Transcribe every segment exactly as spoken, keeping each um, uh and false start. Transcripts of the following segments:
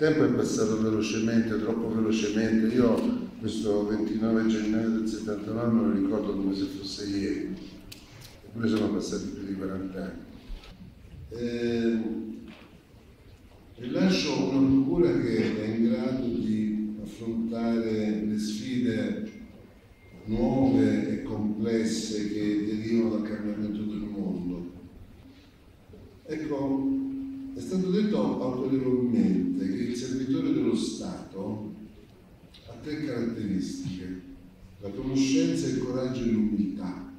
tempo è passato velocemente, troppo velocemente. Io questo ventinove gennaio del settantanove me lo ricordo come se fosse ieri, eppure sono passati più di quaranta anni. Eh, rilascio una procura che è in grado di affrontare le sfide nuove e complesse che derivano dal cambiamento del mondo. Ecco, è stato detto autorevolmente che il servitore dello Stato ha tre caratteristiche: la conoscenza, il coraggio e l'umiltà.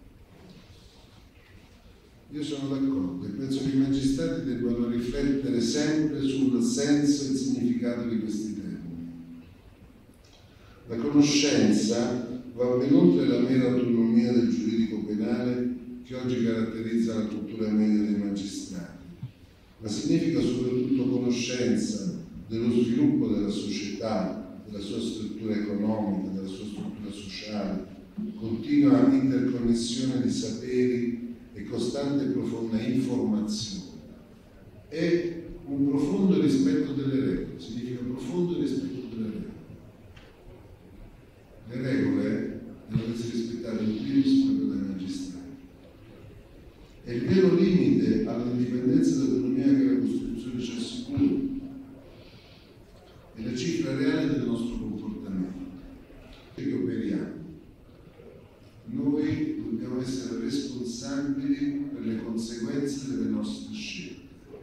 Io sono d'accordo e penso che i magistrati debbano riflettere sempre sul senso e il significato di questi termini. La conoscenza va ben oltre la mera autonomia del giuridico penale che oggi caratterizza la cultura media dei magistrati, ma significa soprattutto conoscenza dello sviluppo della società, della sua struttura economica, della sua struttura sociale, continua interconnessione di saperi e costante e profonda informazione. E un profondo rispetto delle regole, significa profondo rispetto delle regole. Le regole devono essere rispettate in primis proprio dai magistrati. E il vero limite all'indipendenza e all'autonomia che la Costituzione ci assicura è la cifra reale del nostro comportamento che operiamo. Noi dobbiamo essere responsabili per le conseguenze delle nostre scelte.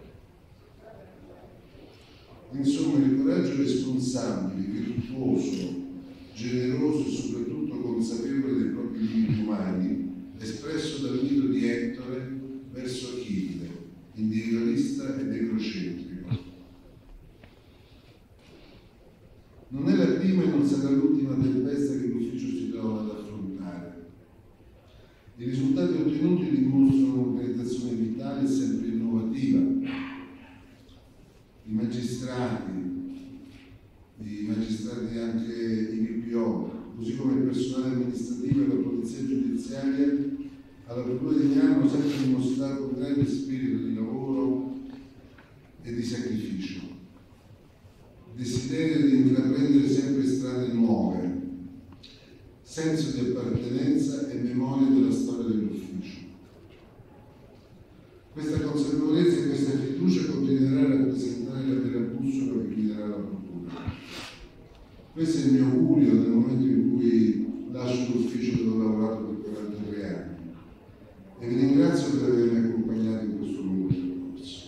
Insomma, il coraggio responsabile, virtuoso, generoso e soprattutto consapevole dei propri limiti umani, espresso dal mito di Ettore verso Achille, individualista ed egocentrico. Non è la prima e non sarà l'ultima tempesta che l'ufficio si trova ad affrontare. I risultati ottenuti dimostrano un'organizzazione vitale e sempre innovativa. I magistrati, i magistrati anche i B P O, così come il personale amministrativo e la polizia giudiziaria, alla procura di Milano hanno sempre dimostrato un grande spirito di lavoro e di sacrificio, desiderio di intraprendere sempre strade nuove, senso di appartenenza e memoria della storia dell'ufficio. Questa consapevolezza e questa fiducia continuerà a rappresentare la vera bussola che guiderà la procura. Questo è il mio augurio nel momento in cui lascio l'ufficio dove ho lavorato per quarantatré anni e vi ringrazio per avermi accompagnato in questo lungo percorso.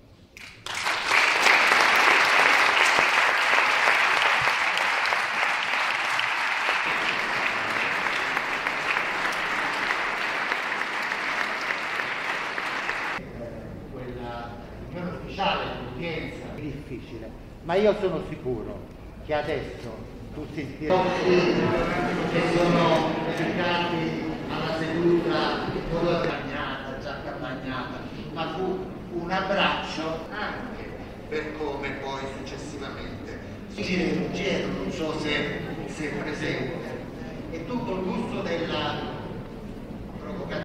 Quella riunione ufficiale, l'udienza è difficile, ma io sono sicuro che adesso tutti i che sono dedicati alla seduta con la bagnata, giacca bagnata, ma fu un abbraccio anche per come poi successivamente si Ruggero, non so se, se è presente, e tutto il gusto della